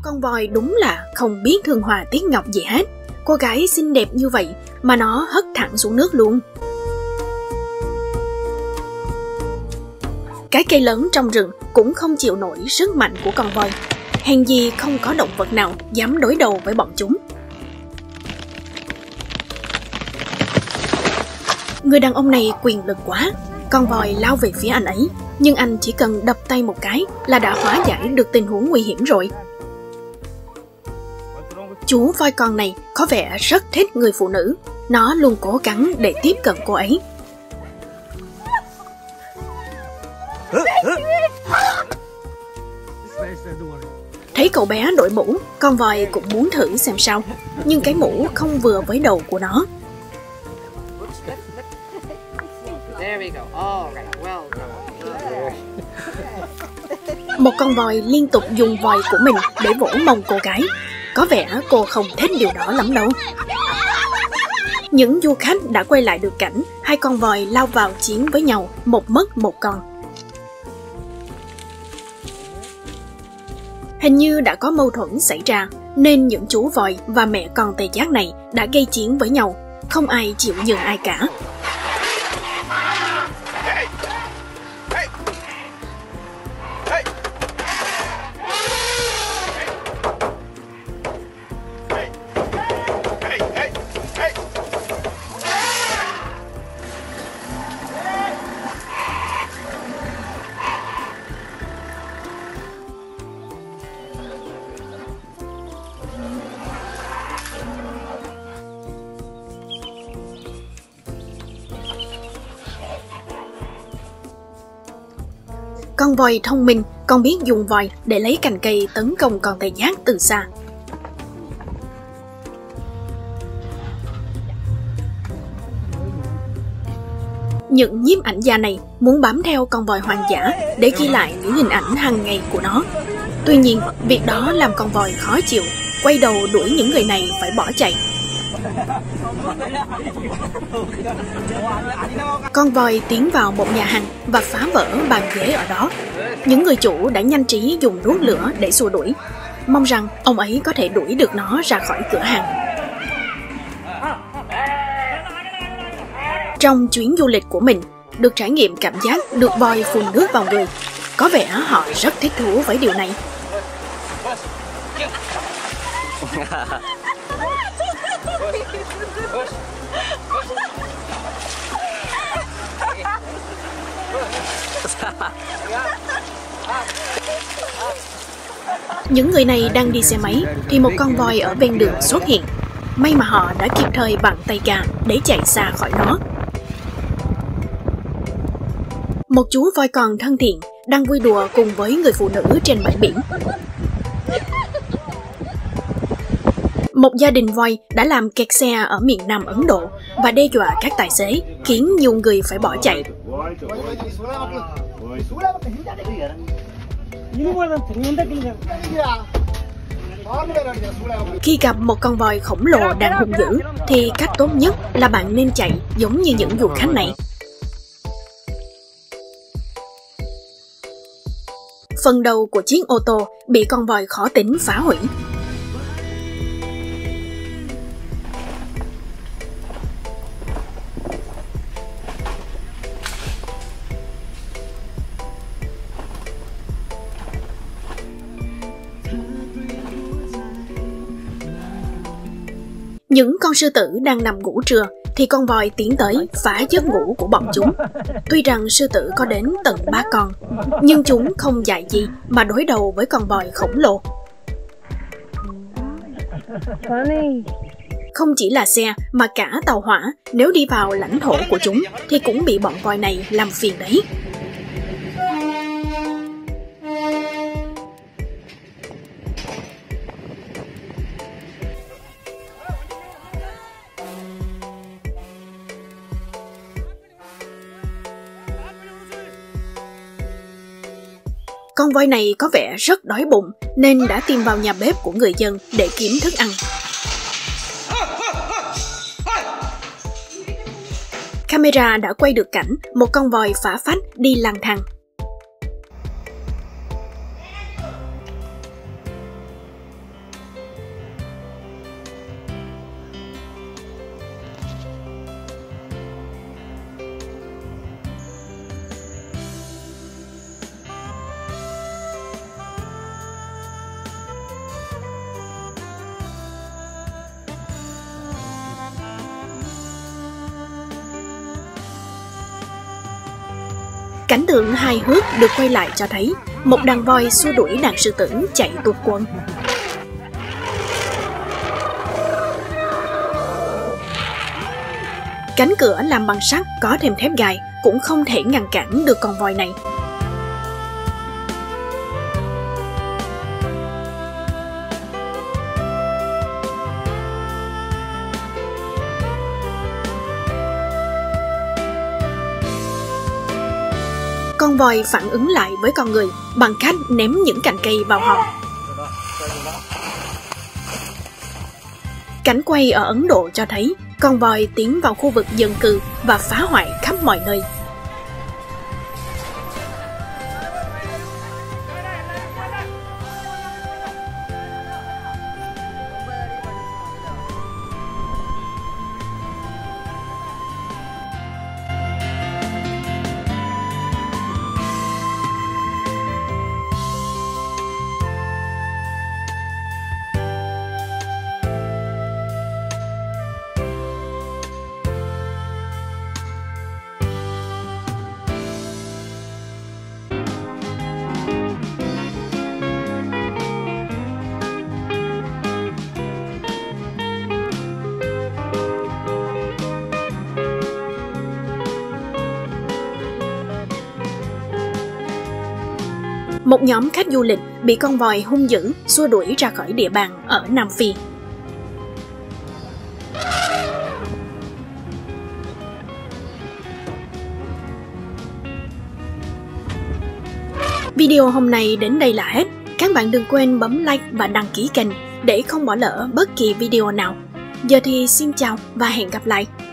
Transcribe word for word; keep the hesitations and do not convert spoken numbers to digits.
Con voi đúng là không biết thương hòa tiếc ngọc gì hết. Cô gái xinh đẹp như vậy mà nó hất thẳng xuống nước luôn. Cái cây lớn trong rừng cũng không chịu nổi sức mạnh của con voi. Hèn gì không có động vật nào dám đối đầu với bọn chúng. Người đàn ông này quyền lực quá. Con voi lao về phía anh ấy, nhưng anh chỉ cần đập tay một cái là đã hóa giải được tình huống nguy hiểm rồi. Chú voi con này có vẻ rất thích người phụ nữ. Nó luôn cố gắng để tiếp cận cô ấy. Thấy cậu bé đội mũ, con voi cũng muốn thử xem sao. Nhưng cái mũ không vừa với đầu của nó. Một con voi liên tục dùng vòi của mình để vỗ mông cô gái. Có vẻ cô không thích điều đó lắm đâu. Những du khách đã quay lại được cảnh hai con voi lao vào chiến với nhau, một mất một con. Hình như đã có mâu thuẫn xảy ra, nên những chú voi và mẹ con tê giác này đã gây chiến với nhau. Không ai chịu nhường ai cả. Con voi thông minh còn biết dùng vòi để lấy cành cây tấn công con tê giác từ xa. Những nhiếp ảnh gia này muốn bám theo con voi hoang dã để ghi lại những hình ảnh hàng ngày của nó. Tuy nhiên, việc đó làm con voi khó chịu, quay đầu đuổi những người này phải bỏ chạy. Con voi tiến vào một nhà hàng và phá vỡ bàn ghế ở đó. Những người chủ đã nhanh trí dùng đuốc lửa để xua đuổi, mong rằng ông ấy có thể đuổi được nó ra khỏi cửa hàng. Trong chuyến du lịch của mình, được trải nghiệm cảm giác được voi phun nước vào người. Có vẻ họ rất thích thú với điều này. Những người này đang đi xe máy thì một con voi ở ven đường xuất hiện. May mà họ đã kịp thời vặn tay ga để chạy xa khỏi nó. Một chú voi con thân thiện đang vui đùa cùng với người phụ nữ trên bãi biển. Một gia đình voi đã làm kẹt xe ở miền Nam Ấn Độ và đe dọa các tài xế, khiến nhiều người phải bỏ chạy. Khi gặp một con voi khổng lồ đang hung dữ thì cách tốt nhất là bạn nên chạy giống như những du khách này. Phần đầu của chiếc ô tô bị con voi khó tính phá hủy. Những con sư tử đang nằm ngủ trưa thì con voi tiến tới phá giấc ngủ của bọn chúng. Tuy rằng sư tử có đến tận ba con, nhưng chúng không dại gì mà đối đầu với con voi khổng lồ. Không chỉ là xe mà cả tàu hỏa, nếu đi vào lãnh thổ của chúng thì cũng bị bọn voi này làm phiền đấy. Con voi này có vẻ rất đói bụng nên đã tìm vào nhà bếp của người dân để kiếm thức ăn. Camera đã quay được cảnh một con voi phá phách đi lang thang. Cảnh tượng hài hước được quay lại cho thấy một đàn voi xua đuổi đàn sư tử chạy tuột quân. Cánh cửa làm bằng sắt có thêm thép gai cũng không thể ngăn cản được con voi này. Con voi phản ứng lại với con người bằng cách ném những cành cây vào họ. Cảnh quay ở Ấn Độ cho thấy con voi tiến vào khu vực dân cư và phá hoại khắp mọi nơi. Một nhóm khách du lịch bị con voi hung dữ xua đuổi ra khỏi địa bàn ở Nam Phi. Video hôm nay đến đây là hết. Các bạn đừng quên bấm like và đăng ký kênh để không bỏ lỡ bất kỳ video nào. Giờ thì xin chào và hẹn gặp lại.